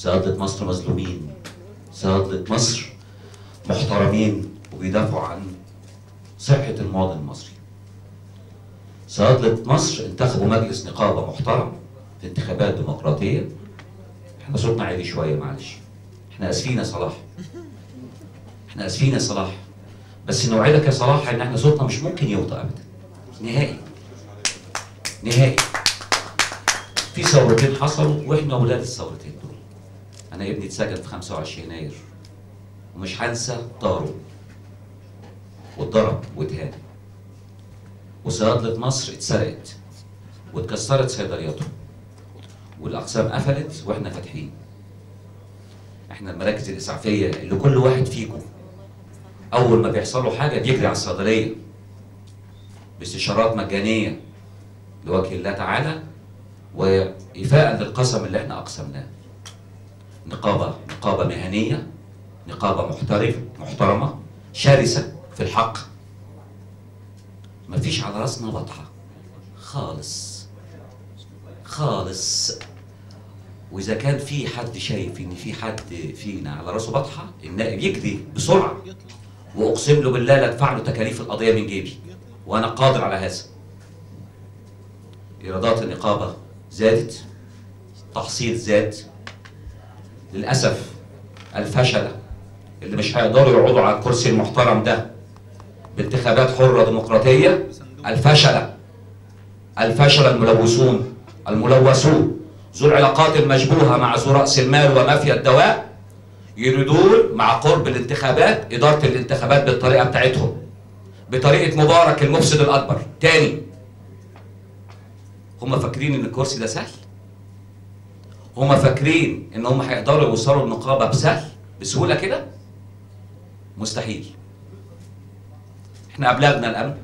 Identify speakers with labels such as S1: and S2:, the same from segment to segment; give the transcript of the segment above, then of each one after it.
S1: صيادلة مصر مظلومين، صيادلة مصر محترمين وبيدافعوا عن صحة المواطن المصري. صيادلة مصر انتخبوا مجلس نقابة محترم في انتخابات ديمقراطية. احنا صوتنا عالي شوية معلش. احنا اسفين يا صلاح. احنا اسفين يا صلاح. بس نوعدك يا صلاح ان احنا صوتنا مش ممكن يوطى ابدا. نهائي. نهائي. في ثورتين حصلوا واحنا ولاد الثورتين دول. انا ابني اتسجن في 25 يناير ومش هنسى طاره واتضرب واتهان. وصيادلة مصر اتسرقت واتكسرت صيدلياته والاقسام قفلت واحنا فاتحين. احنا المراكز الاسعافيه اللي كل واحد فيكم اول ما بيحصل له حاجه بيجري على الصيدليه باستشارات مجانيه لوجه الله تعالى وإيفاء للقسم اللي احنا اقسمناه. نقابه مهنيه، نقابه محترمه شرسه في الحق. مفيش على راسنا بطحه خالص خالص. واذا كان في حد شايف ان في حد فينا على راسه بطحه، النائب يجري بسرعه واقسم له بالله لا ادفع له تكاليف القضيه من جيبي، وانا قادر على هذا. ايرادات النقابه زادت، تحصيل زاد. للاسف الفشله اللي مش هيقدروا يقعدوا على الكرسي المحترم ده بانتخابات حره ديمقراطيه، الفشله الملوثون ذو العلاقات المشبوهه مع ذو راس المال ومافيا الدواء يريدون مع قرب الانتخابات اداره الانتخابات بالطريقه بتاعتهم، بطريقه مبارك المفسد الاكبر. تاني، هم فاكرين ان الكرسي ده سهل؟ هم فاكرين ان هم هيقدروا يوصلوا النقابه بسهوله كده؟ مستحيل. احنا ابلغنا الامن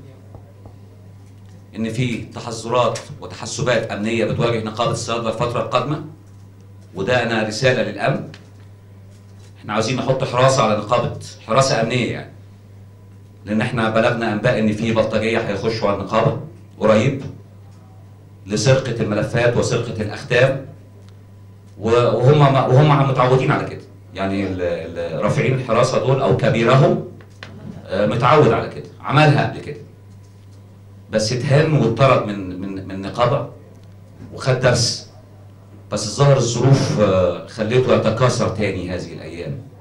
S1: ان في تحذرات وتحسبات امنيه بتواجه نقابه الصيادله الفتره القادمه، وده انا رساله للامن. احنا عاوزين نحط حراسه على نقابه، حراسه امنيه يعني، لان احنا بلغنا انباء ان في بلطجيه هيخشوا على النقابه قريب لسرقه الملفات وسرقه الاختام، وهم متعودين على كده. يعني رافعين الحراسه دول او كبيرهم متعود على كده، عملها قبل كده بس اتهان واتطرد من النقابه وخد درس. بس الظاهر الظروف خليته يتكاثر تاني هذه الايام.